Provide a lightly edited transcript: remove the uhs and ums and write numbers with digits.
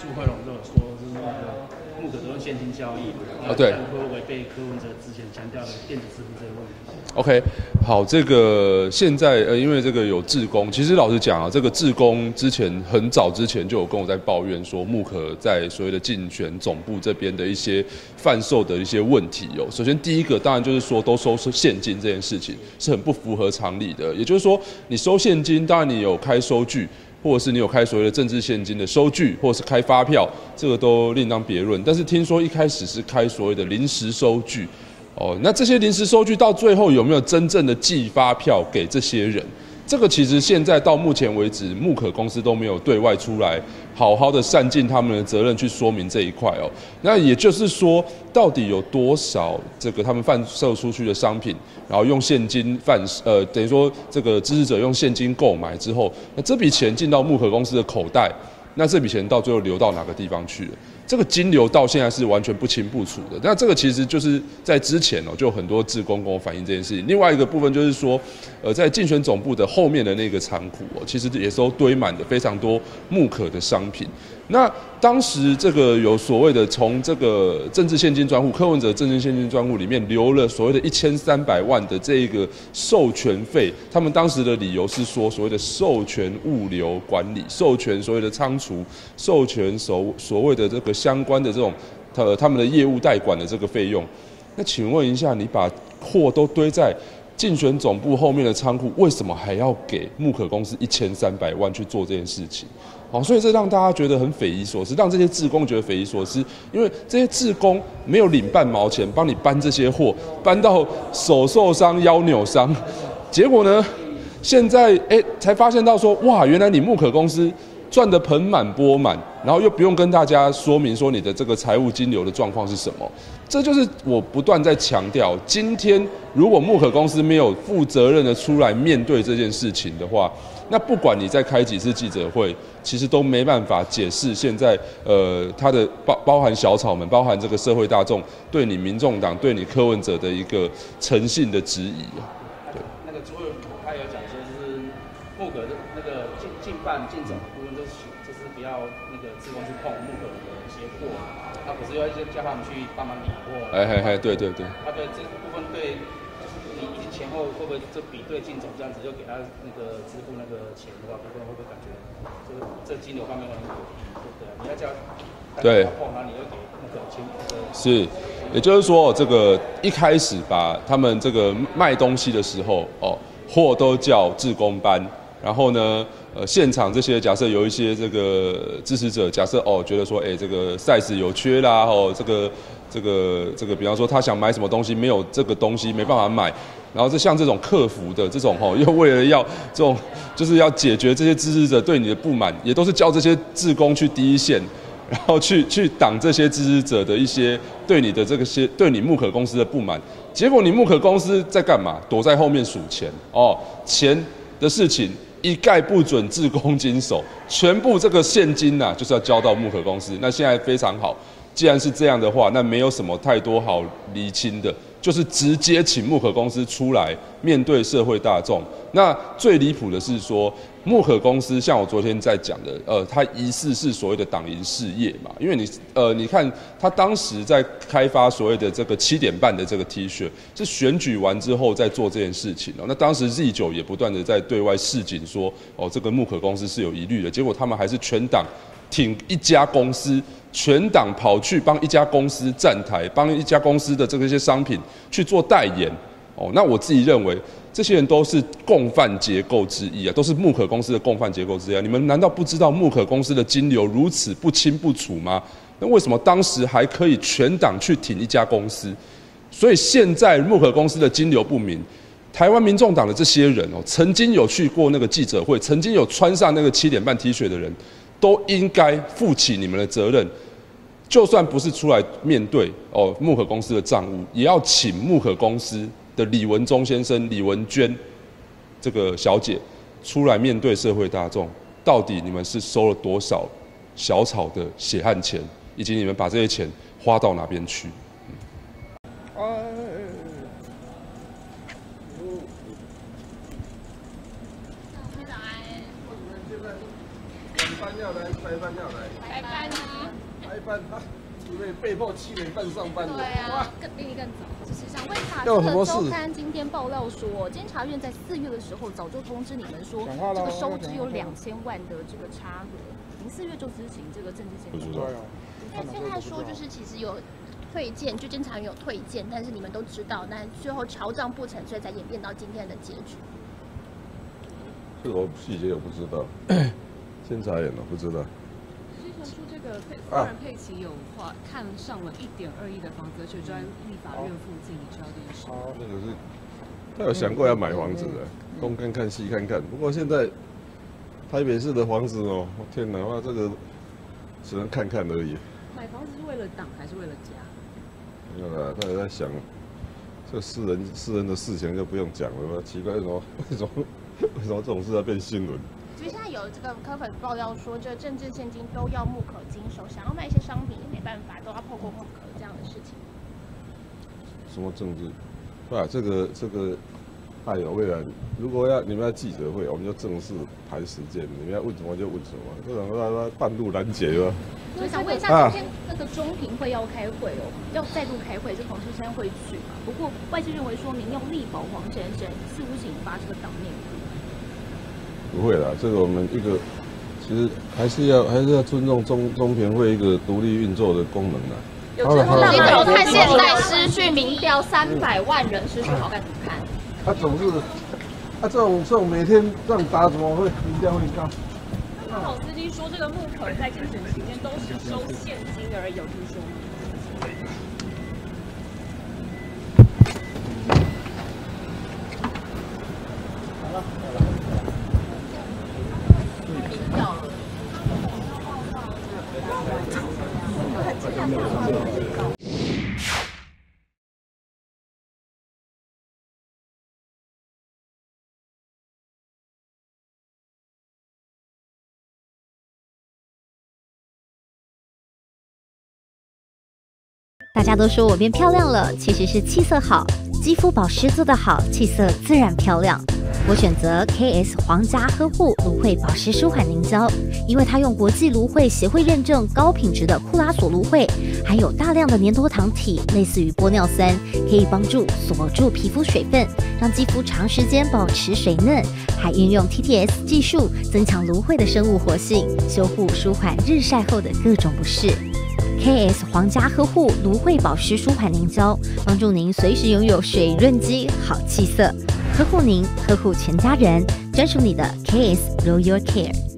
傅慧龙都有说，就是那个木可都用现金交易， 对， 会违背柯文哲之前强调的电子支付这个问题。 OK， 好，这个现在因为这个有志工，其实老实讲啊，这个志工之前很早之前就有跟我在抱怨说，木可在所谓的竞选总部这边的一些贩售的一些问题哦。首先第一个当然就是说都收现金这件事情是很不符合常理的，也就是说你收现金，当然你有开收据。或者是你有开所谓的政治现金的收据，或者是开发票，这个都另当别论。但是听说一开始是开所谓的临时收据，哦，那这些临时收据到最后有没有真正的寄发票给这些人？这个其实现在到目前为止，木可公司都没有对外出来好好的善尽他们的责任去说明这一块哦。那也就是说，到底有多少这个他们贩售出去的商品，然后用现金等于说这个支持者用现金购买之后，那这笔钱进到木可公司的口袋，那这笔钱到最后流到哪个地方去了？这个金流到现在是完全不清不楚的。那这个其实就是在之前就有很多志工跟我反映这件事情。另外一个部分就是说，在竞选总部的后面的那个仓库其实也都堆满了非常多木可的商品。那当时这个有所谓的从这个政治现金专户，柯文哲政治现金专户里面留了所谓的1300万的这个授权费，他们当时的理由是说所谓的授权物流管理、授权所谓的仓储、授权所谓的这个相关的这种他们的业务代管的这个费用。那请问一下，你把货都堆在竞选总部后面的仓库，为什么还要给木可公司1300万去做这件事情？好，所以这让大家觉得很匪夷所思，让这些志工觉得匪夷所思，因为这些志工没有领半毛钱帮你搬这些货，搬到手受伤、腰扭伤，结果呢，现在才发现到说，哇，原来你木可公司赚得盆满钵满，然后又不用跟大家说明说你的这个财务金流的状况是什么，这就是我不断在强调，今天如果木可公司没有负责任的出来面对这件事情的话，那不管你再开几次记者会，其实都没办法解释现在它的包含小草们，包含这个社会大众对你民众党、对你柯文哲的一个诚信的质疑啊。 对，那个朱委员他有讲说，就是木可的那个进办进总的部分，就是不要那个志工去碰木可的一些货，他不是要叫他们去帮忙理货。 对。 他对这部分对。你前后会不会这比对进总这样子，就给他那个支付那个钱的话，会不会感觉这金流方面很对啊？你要叫对碰，然后你又给那个钱是，也就是说，这个一开始把他们这个卖东西的时候货都叫志工搬，然后呢现场这些假设有一些这个支持者，假设觉得说这个 size 有缺啦，这个，比方说他想买什么东西，没有这个东西没办法买，然后像这种客服的这种又为了要这种就是要解决这些支持者对你的不满，也都是叫这些志工去第一线，然后去挡这些支持者的一些对你的对你木可公司的不满，结果你木可公司在干嘛？躲在后面数钱钱的事情一概不准志工经手，全部这个现金就是要交到木可公司。那现在非常好。既然是这样的话，那没有什么太多好厘清的，就是直接请木可公司出来面对社会大众。那最离谱的是说，木可公司像我昨天在讲的，它疑似是所谓的党营事业嘛，因为你看他当时在开发所谓的这个7点半的这个 T 恤，是选举完之后在做这件事情那当时 Z9 也不断的在对外示警说，这个木可公司是有疑虑的，结果他们还是全党挺一家公司。全党跑去帮一家公司站台，帮一家公司的这些商品去做代言那我自己认为，这些人都是共犯结构之一都是木可公司的共犯结构之一你们难道不知道木可公司的金流如此不清不楚吗？那为什么当时还可以全党去挺一家公司？所以现在木可公司的金流不明，台湾民众党的这些人曾经有去过那个记者会，曾经有穿上那个7点半 T 恤的人。都应该负起你们的责任，就算不是出来面对木可公司的账务，也要请木可公司的李文忠先生、李文娟这个小姐出来面对社会大众，到底你们是收了多少小草的血汗钱，以及你们把这些钱花到哪边去？ 要来，开饭要来。 排班啊。 排班啊，因为被迫7点半上班的。 对啊，比你更早。就是想问一下， 这个周刊今天爆料说，监察院在4月的时候早就通知你们说，这个收支有2000万的这个差额。您4月就执行这个政治献金。 对啊。 但现在说就是其实有退件，就监察院有退件，但是你们都知道，但最后调账不成，所以才演变到今天的结局。 这个细节我不知道，监察院我不知道。 新传出这个夫人佩奇有看上了1.2亿的房子，而且就在立法院附近，你知道这件事吗？ 那个是，他有想过要买房子的，东看看西看看。不过现在台北市的房子哦，我天哪，哇，这个只能看看而已。 买房子是为了党还是为了家？ 没有啦，他也在想，这私人的事情就不用讲了。奇怪，为什么这种事要变新闻？ 其实现在有这个科粉爆料说，这政治现金都要木可经手，想要卖一些商品也没办法，都要透过木可这样的事情。 什么政治？啊，这个，哎呦，未来如果你们要记者会，我们就正式谈时间，你们要问什么就问什么，这种他半路拦截吧。 所以想问一下，今天那个中评会要开会哦，要再度开会，是黄秋山会去嘛？不过外界认为说，民用力保黄先生似乎是引发这个党内不会啦，这个我们其实还是要尊重中评会一个独立运作的功能啦。 有知道你怎么看现在失去民调300万人失去好感怎么看？ 他总是，这种每天这样打怎么会民调会高？ 那老司机说，这个木可在竞选期间都是收现金而已，有听说吗？ 大家都说我变漂亮了，其实是气色好，肌肤保湿做得好，气色自然漂亮。我选择 KS 皇家呵护芦荟保湿舒缓凝胶，因为它用国际芦荟协会认证高品质的库拉索芦荟，含有大量的粘多糖体，类似于玻尿酸，可以帮助锁住皮肤水分，让肌肤长时间保持水嫩，还运用 TTS 技术增强芦荟的生物活性，修护舒缓日晒后的各种不适。KS 皇家呵护芦荟保湿舒缓凝胶，帮助您随时拥有水润肌、好气色，呵护您，呵护全家人，专属你的 KS Royal Care。